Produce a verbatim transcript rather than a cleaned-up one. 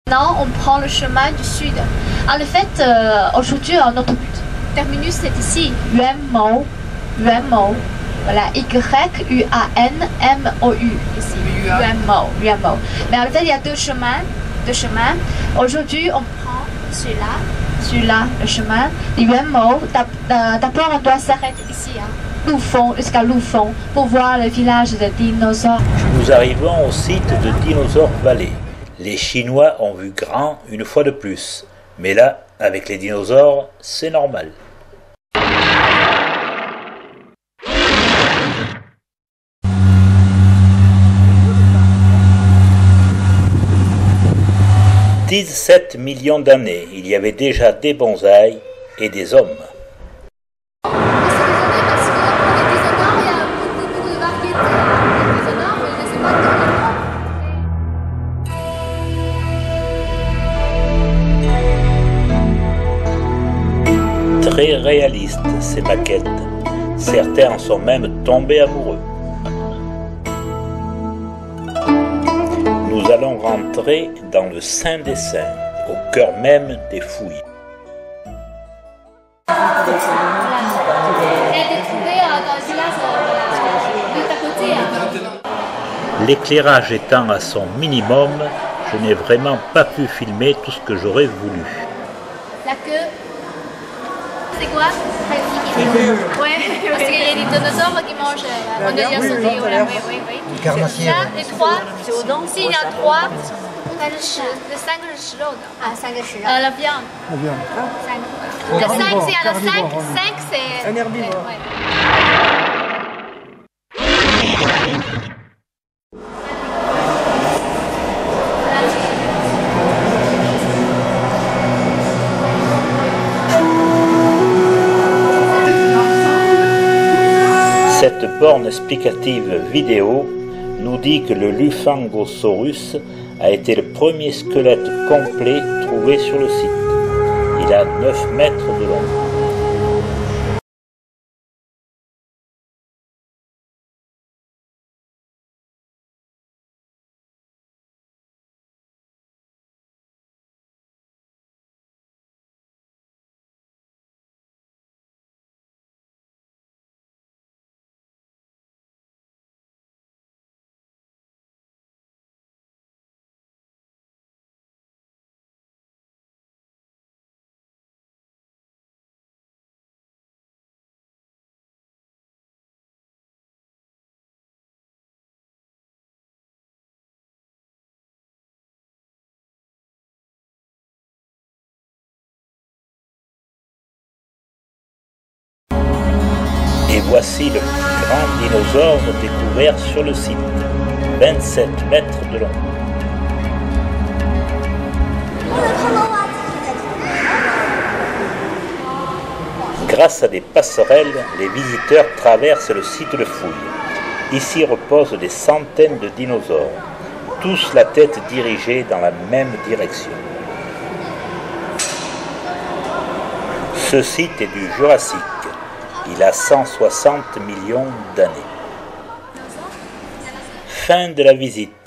Maintenant, on prend le chemin du sud. En fait, euh, aujourd'hui, notre terminus est ici. Yuanmou. Yuanmou. Voilà, Y U A N M O U. Ici. Yuanmou. Yuanmou. Mais en fait, il y a deux chemins. Deux chemins. Aujourd'hui, on prend celui-là. Celui-là, le chemin. Yuanmou. D'abord, on doit s'arrêter ici. Hein. Lufeng, jusqu'à Lufeng, pour voir le village de dinosaures. Nous arrivons au site de Dinosaur Valley. Les Chinois ont vu grand une fois de plus. Mais là, avec les dinosaures, c'est normal. dix-sept millions d'années, il y avait déjà des bonsaïs et des hommes. Très réalistes, ces maquettes. Certains en sont même tombés amoureux. Nous allons rentrer dans le Saint des Saints, au cœur même des fouilles. L'éclairage étant à son minimum, je n'ai vraiment pas pu filmer tout ce que j'aurais voulu. La queue, c'est quoi? Ouais, parce qu'il y a des dinosaures qui mangent. On a déjà sauté. Voilà, oui, oui, oui. Là, les trois, ici il y a trois. Le cinq是肉的。啊，三个是肉。呃，la viande。La viande. Le cinq, c'est le cinq, cinq c'est. Un herbivore. Cette borne explicative vidéo nous dit que le Lufengosaurus a été le premier squelette complet trouvé sur le site. Il a neuf mètres de long. Et voici le plus grand dinosaure découvert sur le site, vingt-sept mètres de long. Grâce à des passerelles, les visiteurs traversent le site de fouille. Ici reposent des centaines de dinosaures, tous la tête dirigée dans la même direction. Ce site est du Jurassique. Il a cent soixante millions d'années. Fin de la visite.